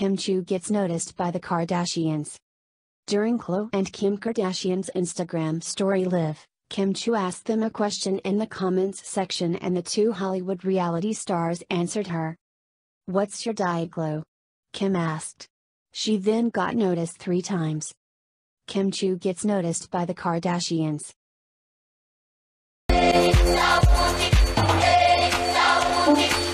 Kim Chiu gets noticed by the Kardashians. During Khloe and Kim Kardashian's Instagram story Live, Kim Chiu asked them a question in the comments section and the two Hollywood reality stars answered her. "What's your diet, Khloe?" Kim asked. She then got noticed 3 times. Kim Chiu gets noticed by the Kardashians. Hey,